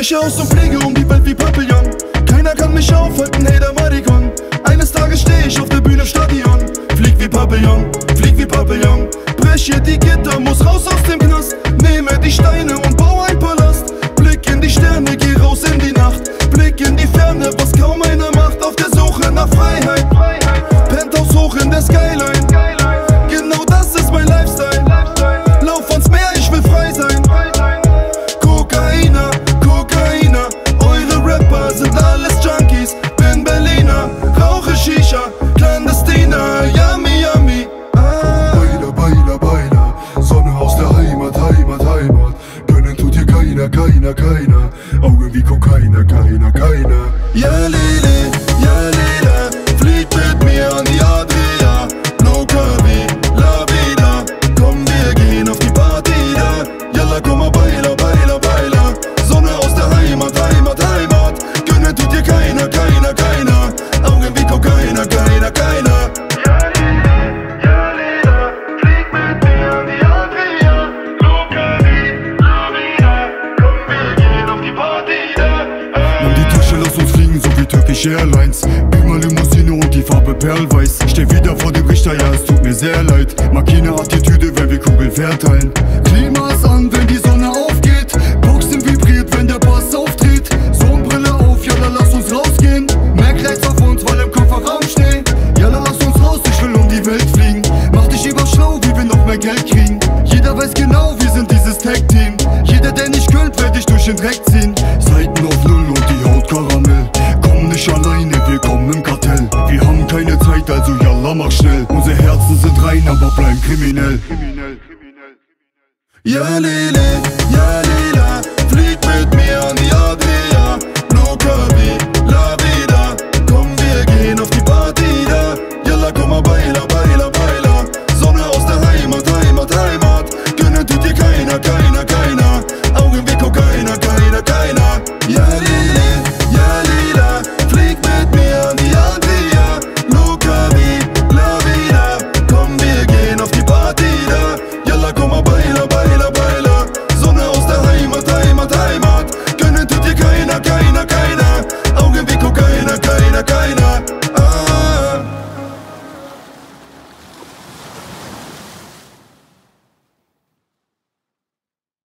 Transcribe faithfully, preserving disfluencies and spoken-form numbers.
breche aus und fliege um die Welt wie Papillon. Keiner kann mich aufhalten, hey, der Marikon. Eines Tages steh ich auf der Bühne Stadion. Flieg wie Papillon, flieg wie Papillon. Breche die Gitter, muss raus aus dem Knast. Nehme die Steine und baue ein Palast. Blick in die Sterne, geh raus in die Nacht. Blick in die Ferne, was kaum einer macht. Auf der Suche nach Freiheit. Penthouse hoch in der Skyline. Genau das ist mein Lifestyle. Lauf ans Meer, ich will frei sein. Kokainer, Kokainer. Eure Rapper sind alles Junkies. Bin Berliner, rauche Shisha. Clandestiner, yummy, yummy. Ah. Beiler, Beiler, Beiler. Sonne aus der Heimat, Heimat, Heimat. Gönnen tut dir keiner, keiner, keiner. Augen wie Kokainer, keiner, keiner. Ja, Lili, ja, Lila. Flieg mit mir an die Adria. Loca wie la vida. Komm, wir gehen auf die Party da. Yalla, komm mal, Beiler, Beiler, Beiler. Sonne aus der Heimat, Heimat, Heimat. Gönnen tut dir keiner, keiner, keiner. Augen wie Kokainer, keiner, keiner. Ja, Lili, ja, Lila. Flieg mit mir an die Adria. Loca wie la vida. Komm, wir gehen auf die Party da. Nimm die Tasche, lass uns fliegen, so wie Turkish Airlines. Beamer, Limousine und die Farbe Perlweiß. Steh wieder vor dem Richter, ja, es tut mir sehr leid. Mag keine Attitüde, wenn wir Kugeln verteilen. Klima ist an, wenn die Sonne aufgeht. Boxen vibriert, wenn der Bass auftritt. Sonnenbrille auf, jalla, lass uns rausgehen. Merk rechts auf uns, weil im Kofferraum stehen. Jalla, lass uns raus, ich will um die Welt fliegen. Mach dich lieber schlau, wie wir noch mehr Geld kriegen. Jeder weiß genau, wir sind dieses Tag-Team. Jeder, der nicht gönnt, wird dich durch den Dreck ziehen. Seiten auf Null und die Haut Karamell. Komm nicht alleine, wir kommen im Kartell. Wir haben keine Zeit, also jalla, mach schnell. Unsere Herzen sind rein, aber bleiben kriminell. Ja, Lili, ja, Lili.